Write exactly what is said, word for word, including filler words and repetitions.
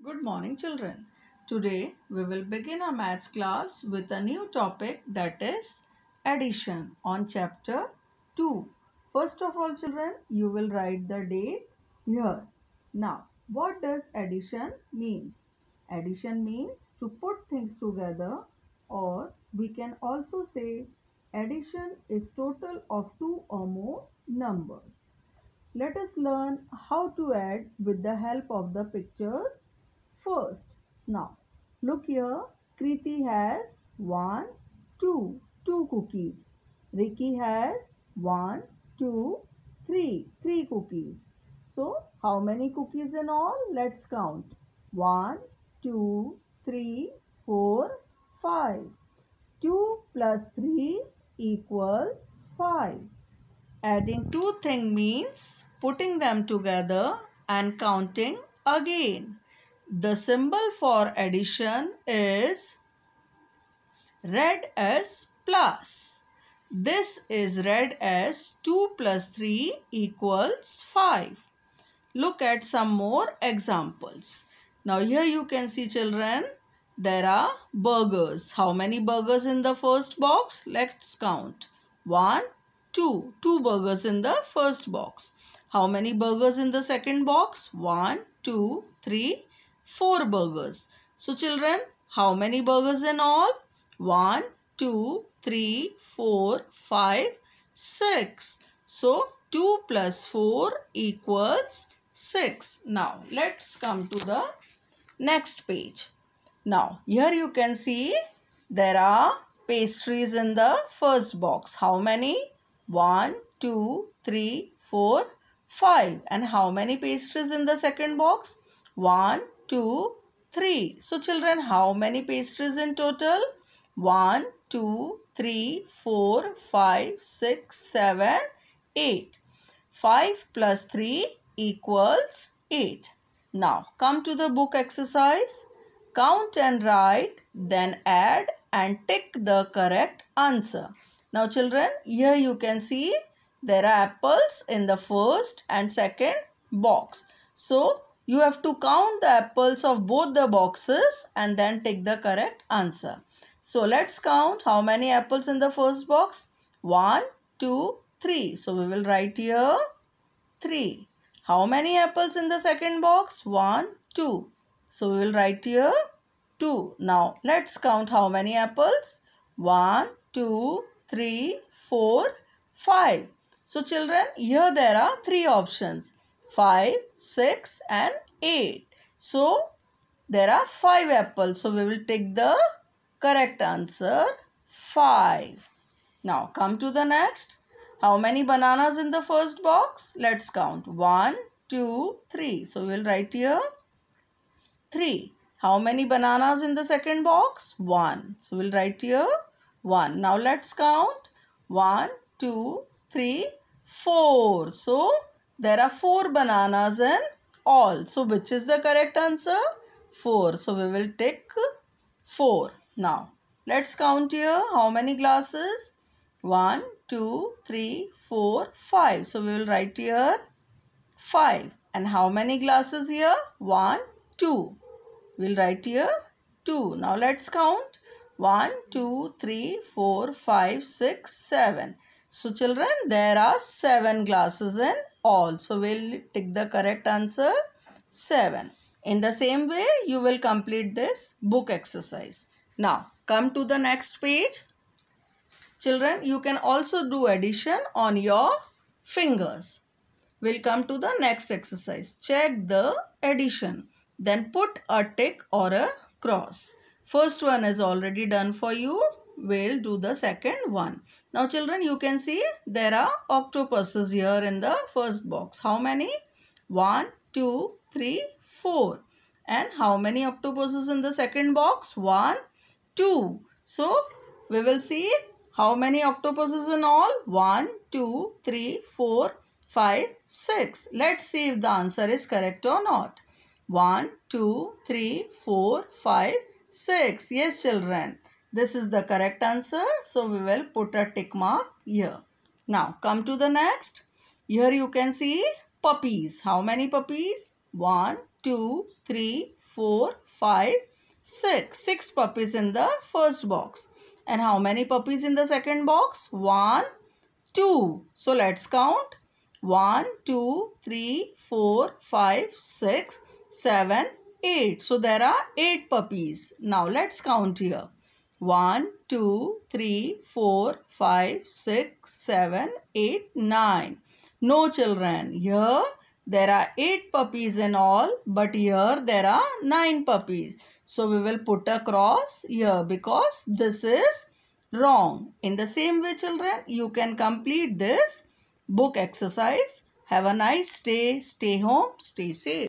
Good morning, children. Today we will begin our maths class with a new topic, that is addition, on chapter two. First of all, children, you will write the date here. Now, what does addition means? Addition means to put things together, or we can also say addition is total of two or more numbers. Let us learn how to add with the help of the pictures first. Now, look here. Kriti has one, two, two cookies. Ricky has one, two, three, three cookies. So, how many cookies in all? Let's count. One, two, three, four, five. two plus three equals five. Adding two things means putting them together and counting again. The symbol for addition is read as plus. This is read as two plus three equals five. Look at some more examples. Now here you can see, children, there are burgers. How many burgers in the first box? Let's count. One, two. Two burgers in the first box. How many burgers in the second box? One, two, three, four burgers. So children, how many burgers in all? One, two, three, four, five, six. So two plus four equals six. Now let's come to the next page. Now here you can see there are pastries in the first box. How many? One, two, three, four, five. And how many pastries in the second box? One, two, three. So children, how many pastries in total? One, two, three, four, five, six, seven, eight. five plus three equals eight. Now come to the book exercise. Count and write, then add and tick the correct answer. Now children, here you can see there are apples in the first and second box. So you have to count the apples of both the boxes and then tick the correct answer. So let's count how many apples in the first box. One, two, three. So we will write here three. How many apples in the second box? One, two. So we will write here two. Now let's count how many apples. One, two, three, four, five. So children, here there are three options. five, six and eight. So there are five apples. So we will take the correct answer, five. Now come to the next. How many bananas in the first box? Let's count. one, two, three. So we will write here three. How many bananas in the second box? one. So we'll write here one. Now let's count. one, two, three, four. So there are four bananas in all. So which is the correct answer? four. So we will tick four. Now let's count here. How many glasses? one, two, three, four, five. So we will write here five. And how many glasses here? one, two. We'll write here two. Now let's count. one, two, three, four, five, six, seven. So children, there are seven glasses in all. So we'll tick the correct answer, seven. In the same way, you will complete this book exercise. Now come to the next page. Children, you can also do addition on your fingers. We'll come to the next exercise. Check the addition. Then put a tick or a cross. First one is already done for you. We'll do the second one. Now children, you can see there are octopuses here in the first box. How many? one, two, three, four. And how many octopuses in the second box? one, two. So we will see how many octopuses in all? one, two, three, four, five, six. Let's see if the answer is correct or not. one, two, three, four, five, six. Yes, children. This is the correct answer. So we will put a tick mark here. Now come to the next. Here you can see puppies. How many puppies? one, two, three, four, five, six. Six puppies in the first box. And how many puppies in the second box? One, two. So let's count. One, two, three, four, five, six, seven, eight. So there are eight puppies. Now let's count here. One, two, three, four, five, six, seven, eight, nine. No children. Here there are eight puppies in all, but here there are nine puppies. So we will put a cross here because this is wrong. In the same way, children, you can complete this book exercise. Have a nice day. Stay home. Stay safe.